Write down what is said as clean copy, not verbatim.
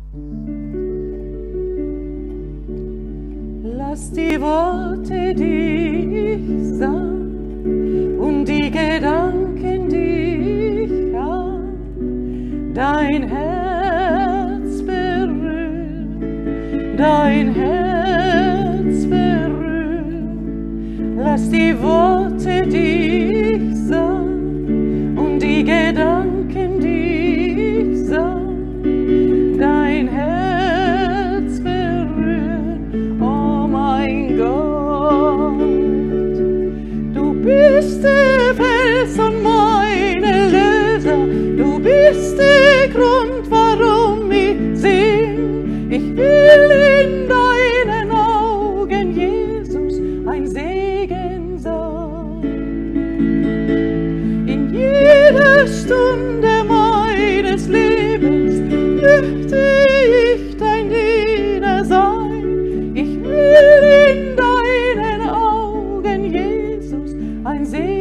Lass die Worte, die ich sah, und die Gedanken, die ich hab, dein Herz berühren, dein Herz berühren. Lass die Worte, die ich sah, und die Gedanken, die ich sah, dein Herz berühren. Oh mein Gott, du bist der Fels und meine Löser, du bist der Grund, warum ich sing. Ich will in deinen Augen, Jesus, ein Segen sein. In jeder Stunde meines Lebens möchte ich dein Diener sein. Ich will in deinen Augen, Jesus, ein Segen